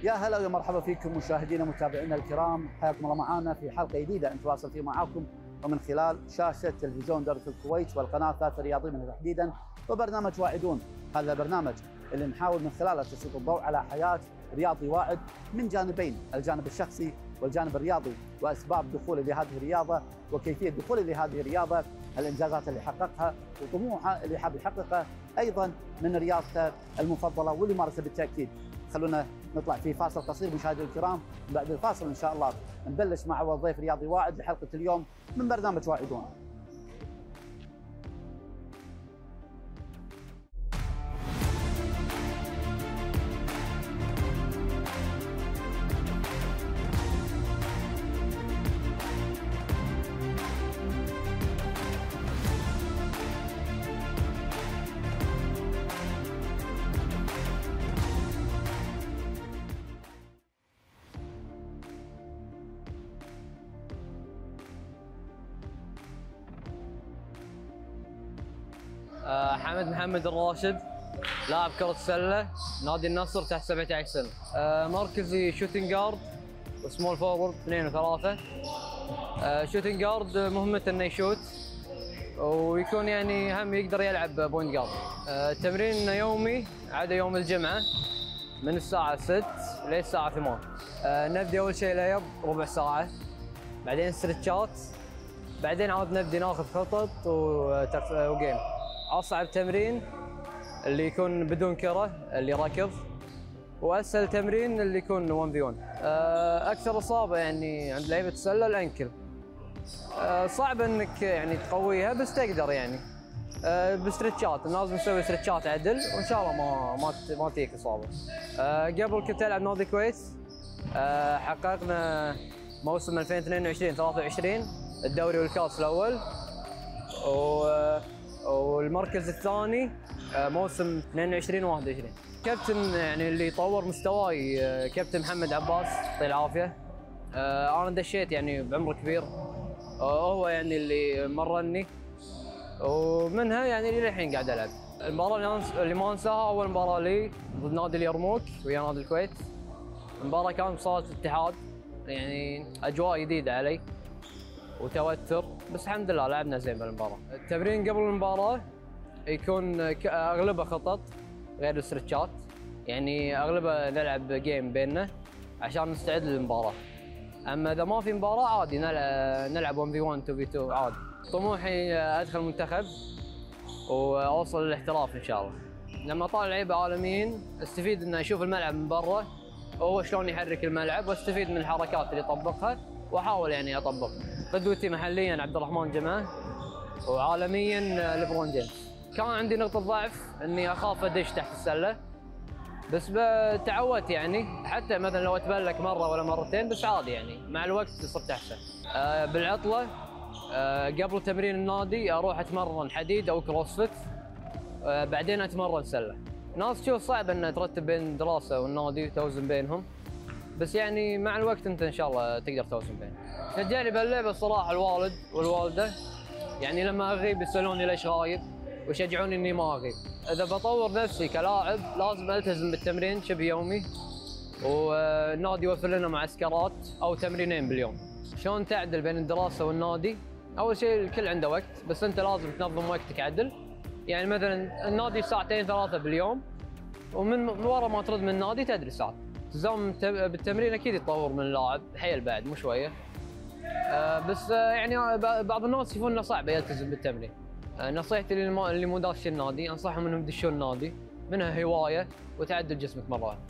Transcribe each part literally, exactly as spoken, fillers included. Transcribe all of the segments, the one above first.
يا هلا ويا مرحبا فيكم مشاهدينا ومتابعينا الكرام، حياكم الله معنا في حلقه جديده نتواصل فيها معاكم ومن خلال شاشه تلفزيون دوله الكويت والقناه ثلاثة الرياضيه تحديدا، وبرنامج واعدون. هذا البرنامج اللي نحاول من خلاله تسليط الضوء على حياه رياضي واعد من جانبين، الجانب الشخصي والجانب الرياضي، واسباب دخوله لهذه الرياضه وكيفيه دخوله لهذه الرياضه، الانجازات اللي حققها وطموحه اللي حاب يحققه ايضا من رياضته المفضله واللي مارسها بالتاكيد. خلونا نطلع في فاصل قصير مشاهدينا الكرام، بعد الفاصل ان شاء الله نبلش مع اول ضيف رياضي واعد لحلقه اليوم من برنامج واعدون. حمد محمد الراشد، لاعب كرة سلة، نادي النصر تحت سبعة عشر سنة. مركزي شوتنج جارد وسمول فورورد اثنين وثلاثة. شوتنج جارد مهمته انه يشوت ويكون يعني هم يقدر يلعب بوينت جارد. التمرين يومي عدا يوم الجمعة من الساعة ستة للساعة ثمانية. نبدي اول شيء لايب ربع ساعة، بعدين استرتشات، بعدين عاد نبدي ناخذ خطط وجيم. اصعب تمرين اللي يكون بدون كره اللي ركض، واسهل تمرين اللي يكون واحد في واحد. اكثر اصابه يعني عند لعيبه السله الانكل، صعب انك يعني تقويها بس تقدر يعني بستريتشات، لازم نسوي ستريتشات عدل وان شاء الله ما ما ما تجيك اصابه. قبل كنت العب نادي الكويت، حققنا موسم ألفين واثنين وعشرين ثلاثة وعشرين الدوري والكاس الاول، و والمركز الثاني موسم اثنين وعشرين واحد وعشرين. كابتن يعني اللي طور مستواي كابتن محمد عباس يعطيه العافيه. انا دشيت يعني بعمر كبير، هو يعني اللي مرني ومنها يعني للحين قاعد العب. المباراه اللي ما انساها اول مباراه لي ضد نادي اليرموك ويا نادي الكويت. المباراه كانت بصاله الاتحاد، يعني اجواء جديده علي وتوتر، بس الحمد لله لعبنا زين بالمباراه. التمرين قبل المباراه يكون اغلبه خطط غير الستريتشات، يعني اغلبه نلعب جيم بيننا عشان نستعد للمباراه. اما اذا ما في مباراه عادي نلعب واحد في واحد اثنين في اثنين عادي. طموحي ادخل منتخب واوصل للاحتراف ان شاء الله. لما طالع لعيبه عالميين استفيد اني اشوف الملعب من برا وهو شلون يحرك الملعب، واستفيد من الحركات اللي يطبقها واحاول يعني اطبقها. قدوتي محليا عبد الرحمن جمعه، وعالميا ليبرون جيمس. كان عندي نقطة ضعف اني اخاف ادش تحت السلة، بس تعودت يعني، حتى مثلا لو اتبلك مرة ولا مرتين بس عادي يعني، مع الوقت صرت احسن. أه بالعطلة أه قبل تمرين النادي اروح اتمرن حديد او كروسفيت، أه بعدين اتمرن سلة. ناس تشوف صعب ان ترتب بين الدراسة والنادي وتوزن بينهم، بس يعني مع الوقت انت ان شاء الله تقدر توزن بينهم. شجعني باللعبه الصراحه الوالد والوالده، يعني لما اغيب يسالوني ليش غايب ويشجعوني اني ما اغيب. اذا بطور نفسي كلاعب لازم التزم بالتمرين شبه يومي، والنادي يوفر لنا معسكرات او تمرينين باليوم. شلون تعدل بين الدراسه والنادي؟ اول شيء الكل عنده وقت، بس انت لازم تنظم وقتك عدل. يعني مثلا النادي ساعتين ثلاثه باليوم، ومن ورا ما ترد من النادي تدري ساعه. التزام بالتمرين اكيد يتطور من اللاعب حيل بعد مو شويه. آه بس آه يعني بعض الناس يشوفون انه صعب يلتزم بالتمرين. آه نصيحتي اللي مو داش النادي انصحهم انهم يدشون النادي، منها هوايه وتعدل جسمك مره واحده.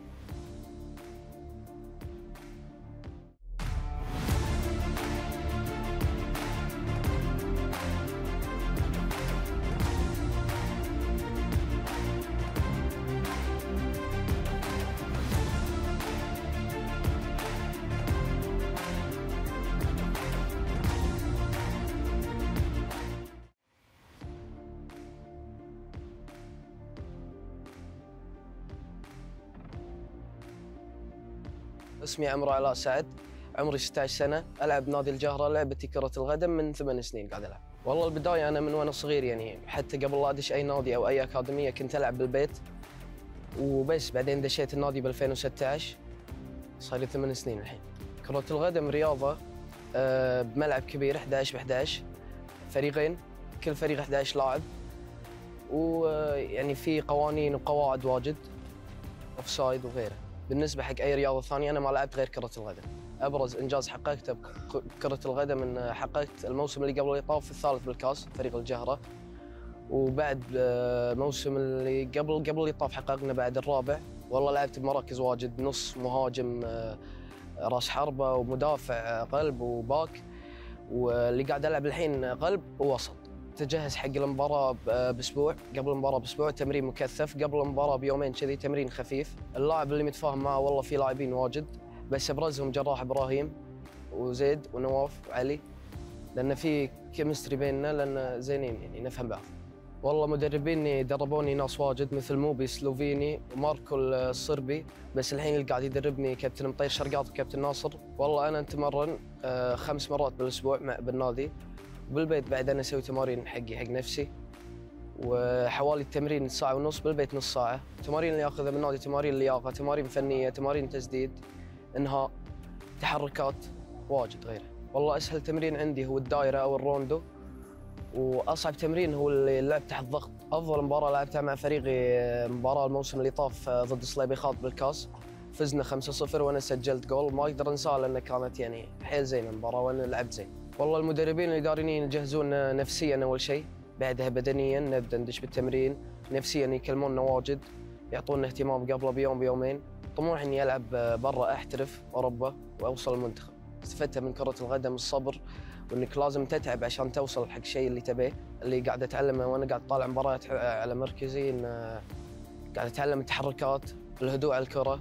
اسمي عمرو علاء سعد، عمري ستة عشر سنة، ألعب نادي الجهرة. لعبتي كرة القدم من ثمان سنين قاعد ألعب. والله البداية أنا من وأنا صغير يعني، حتى قبل لا أدش أي نادي أو أي أكاديمية كنت ألعب بالبيت وبس. بعدين دشيت النادي ب ألفين وستة عشر صار لي ثمان سنين الحين. كرة القدم رياضة بملعب كبير إحدى عشر ب إحدى عشر، فريقين، كل فريق إحدى عشر لاعب، ويعني في قوانين وقواعد واجد، اوفسايد وغيره. بالنسبة حق أي رياضة ثانية أنا ما لعبت غير كرة القدم. أبرز إنجاز حققته بكرة القدم أن حققت الموسم اللي قبل اللي طاف في الثالث بالكاس فريق الجهرة، وبعد موسم اللي قبل قبل اللي طاف حققنا بعد الرابع. والله لعبت بمراكز واجد، نص، مهاجم، راس حربة ومدافع، قلب وباك، واللي قاعد ألعب الحين قلب ووسط. تجهز حق المباراة بأسبوع، قبل المباراة بأسبوع تمرين مكثف، قبل المباراة بيومين كذي تمرين خفيف. اللاعب اللي متفاهم معه والله في لاعبين واجد، بس ابرزهم جراح ابراهيم وزيد ونواف وعلي، لان في كيمستري بيننا، لان زينين يعني نفهم بعض. والله مدربيني دربوني ناس واجد مثل موبي سلوفيني وماركو الصربي، بس الحين اللي قاعد يدربني كابتن مطير شرقاط وكابتن ناصر. والله انا اتمرن خمس مرات بالاسبوع مع بالنادي، وبالبيت بعد انا اسوي تمارين حقي حق نفسي، وحوالي التمرين ساعه ونص، بالبيت نص ساعه. التمارين اللي اخذها بالنادي تمارين لياقه، تمارين فنيه، تمارين تسديد، انهاء، تحركات، واجد غيره. والله اسهل تمرين عندي هو الدائره او الروندو، واصعب تمرين هو اللي لعب تحت ضغط. افضل مباراه لعبتها مع فريقي مباراه الموسم اللي طاف ضد صليبيخاط بالكاس، فزنا خمسة صفر وانا سجلت جول، ما اقدر انساه لان كانت يعني حيل زينه المباراه وانا لعبت زين. والله المدربين الاداريين يجهزونا نفسيا اول شيء، بعدها بدنيا نبدا ندش بالتمرين، نفسيا يكلمونا واجد، يعطونا اهتمام قبله بيوم بيومين. طموحي اني العب برا، احترف اوروبا واوصل المنتخب. استفدت من كرة القدم الصبر، وانك لازم تتعب عشان توصل حق الشيء اللي تبيه. اللي قاعد اتعلمه وانا قاعد طالع مباريات على مركزي، ان قاعد اتعلم التحركات، الهدوء على الكرة،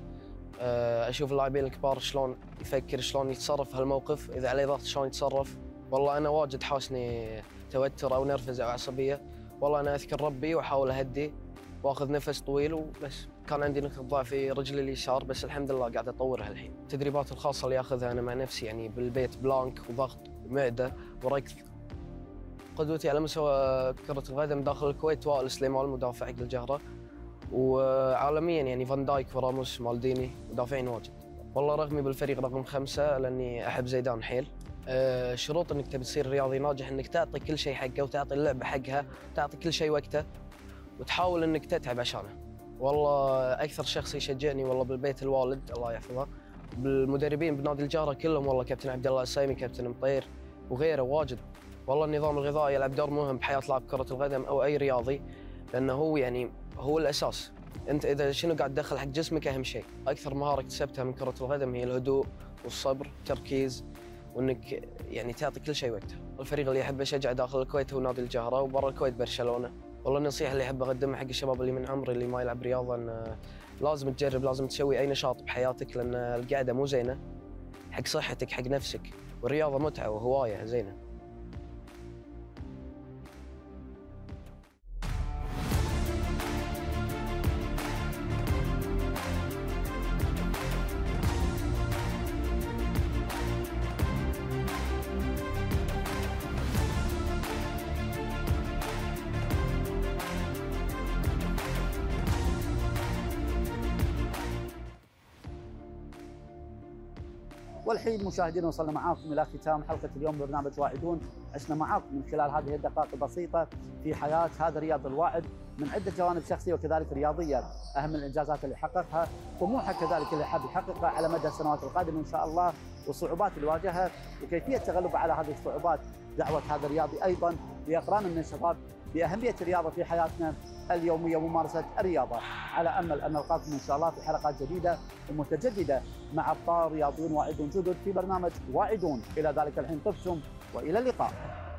اشوف اللاعبين الكبار شلون يفكر، شلون يتصرف في هالموقف، اذا عليه ضغط شلون يتصرف. والله انا واجد حاسني توتر او نرفزه او عصبيه، والله انا اذكر ربي واحاول اهدي واخذ نفس طويل وبس. كان عندي نقطه ضعف في رجلي اليسار، بس الحمد لله قاعد اطورها الحين. التدريبات الخاصه اللي اخذها انا مع نفسي يعني بالبيت، بلانك وضغط ومعده وركض. قدوتي على مستوى كره القدم داخل الكويت وائل سليمان مدافع حق الجهره، وعالميا يعني فان دايك وراموس مالديني مدافعين واجد. والله رقمي بالفريق رقم خمسة لاني احب زيدان حيل. أه شروط انك تبي تصير رياضي ناجح انك تعطي كل شيء حقه، وتعطي اللعبه حقها، تعطي كل شيء وقته، وتحاول انك تتعب عشانه. والله اكثر شخص يشجعني والله بالبيت الوالد الله يحفظه، بالمدربين بنادي الجهره كلهم، والله كابتن عبد الله السايمي، كابتن مطير وغيره واجد. والله النظام الغذائي يلعب دور مهم بحياه لاعب كره القدم او اي رياضي، لانه هو يعني هو الاساس. انت اذا شنو قاعد تدخل حق جسمك اهم شيء. اكثر مهاره اكتسبتها من كره القدم هي الهدوء والصبر والتركيز، وانك يعني تعطي كل شيء وقته. الفريق اللي احب اشجعه داخل الكويت هو نادي الجهره، وبرا الكويت برشلونه. والله النصيحه اللي احب اقدمها حق الشباب اللي من عمري اللي ما يلعب رياضه، ان لازم تجرب، لازم تسوي اي نشاط بحياتك، لان القعده مو زينه حق صحتك حق نفسك، والرياضه متعه وهوايه زينه. والحين مشاهدينا وصلنا معاكم الى ختام حلقه اليوم برنامج واعدون. عشنا معاكم من خلال هذه الدقائق البسيطه في حياه هذا الرياضي الواعد من عده جوانب شخصيه وكذلك رياضيه، اهم الانجازات اللي حققها، طموحه كذلك اللي حاب يحققها على مدى السنوات القادمه ان شاء الله، والصعوبات اللي واجهها وكيفيه التغلب على هذه الصعوبات. دعوه هذا الرياضي ايضا لاقران من الشباب باهميه الرياضه في حياتنا اليوميه وممارسه الرياضه، على امل ان نلقاكم ان شاء الله في حلقات جديده ومتجدده مع ابطال رياضيون واعدون جدد في برنامج واعدون. الى ذلك الحين طبتم والى اللقاء.